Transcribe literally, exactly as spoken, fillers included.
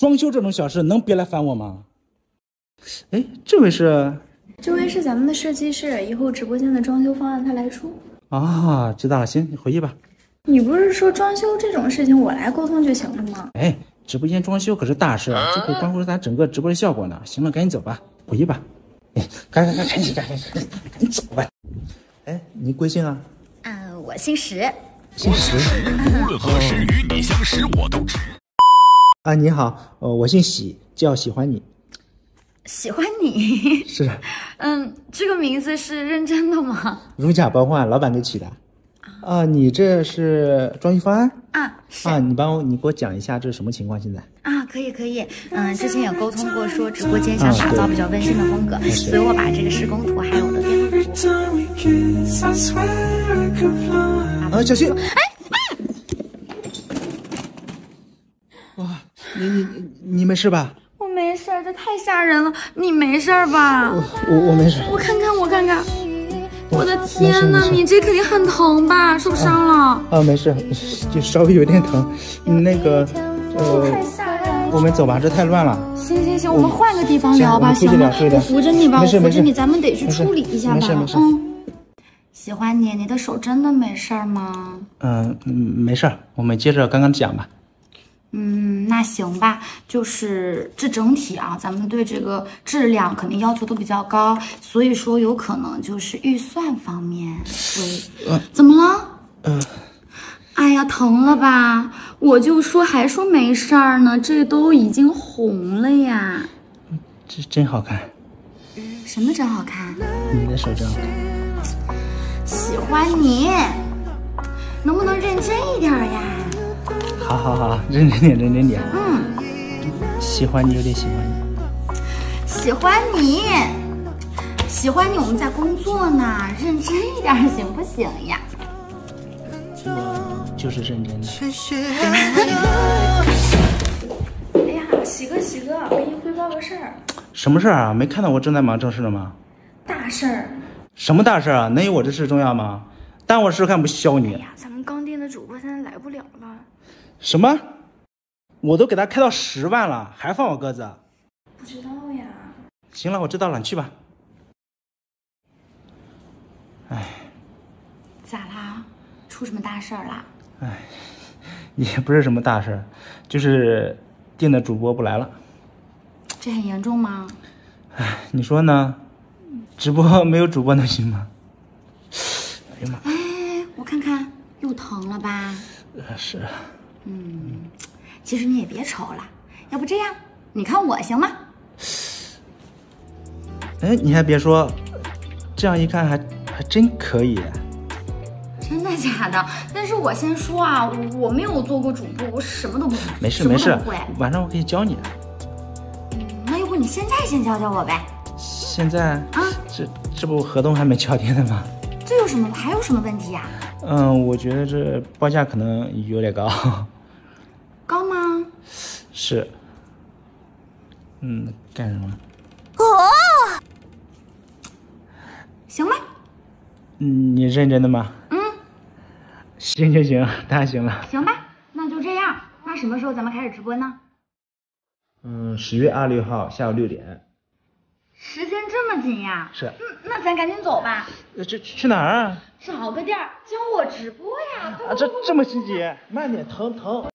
装修这种小事能别来烦我吗？哎，这位是？ 这位是咱们的设计师，以后直播间的装修方案他来出。 啊，知道了，行，你回去吧。 你不是说装修这种事情我来沟通就行了吗？ 哎，直播间装修可是大事，这可关乎咱整个直播的效果呢。行了，赶紧走吧，回去吧。哎，赶紧赶紧赶紧赶紧赶紧走吧。哎，你贵姓啊？ 啊，我姓石。 姓石。 无论何时与你相识，我都值。 啊，你好，呃，我姓喜，叫喜欢你。 喜欢你？ 是。 嗯，这个名字是认真的吗？ 如假包换，老板给起的。啊，你这是装修方案啊？是啊，你帮我，你给我讲一下这是什么情况？现在啊，可以可以，嗯，之前有沟通过，说直播间想打造比较温馨的风格，啊、所以我把这个施工图还有我的电路图。 啊，小心！哎哎！哇，你你你没事吧？ 我没事，这太吓人了。你没事吧？ 我我我没事。 我看看，我看看。我的天哪，你这肯定很疼吧？受伤了？ 啊，啊没事，就稍微有点疼。那个，呃， 太吓人了。 我们走吧，这太乱了。 行行行，我们换个地方聊吧，行吗？我扶着你吧，我扶着你，咱们得去处理一下吧。 没事没事。 嗯，喜欢你，你的手真的没事吗？ 嗯，没事，我们接着刚刚讲吧。 嗯，那行吧，就是这整体啊，咱们对这个质量肯定要求都比较高，所以说有可能就是预算方面会，呃、怎么了？ 嗯、呃， 哎呀，疼了吧？我就说还说没事儿呢，这都已经红了呀。 这真好看。 什么真好看？ 你的手真好看。 喜欢你，能不能认真一点呀？ 好好好，认真点，认真点。 嗯， 喜欢你，有点喜欢你。 喜欢你，喜欢你，我们在工作呢，认真一点行不行呀？ 我就是认真的。 哎呀，喜哥喜哥，给你汇报个事儿。 什么事儿啊？没看到我正在忙正事呢吗？ 大事儿。 什么大事啊？能有我这事重要吗？耽误事干不削你。 哎呀，咱们刚订的主播现在来不了了。 什么？我都给他开到十万了，还放我鸽子？ 不知道呀。 行了，我知道了，你去吧。哎， 咋啦？出什么大事儿啦？ 哎，也不是什么大事儿，就是定的主播不来了。 这很严重吗？ 哎，你说呢？直播没有主播能行吗？哎呀妈！ 哎，我看看，又疼了吧？ 呃，是。 嗯，其实你也别愁了，要不这样，你看我行吗？ 哎，你还别说，这样一看还还真可以。 真的假的？但是我先说啊，我没有做过主播，我什么都不会。 没事没事，晚上我可以教你。 嗯，那要不你现在先教教我呗？ 现在啊？ 这这不合同还没敲定的吗？ 这有什么？还有什么问题呀？ 嗯，我觉得这报价可能有点高。 高吗？ 是。嗯，干什么？ 哦。行吧。 嗯，你认真的吗？ 嗯。 行行行，当然行了。 行吧，那就这样。那什么时候咱们开始直播呢？ 嗯，十月二十六号下午六点。 时间这么紧呀？ 是。 嗯，那咱赶紧走吧。 呃，这去哪儿啊？ 找个地儿教我直播呀！ 啊，这这么心急，慢点，疼疼。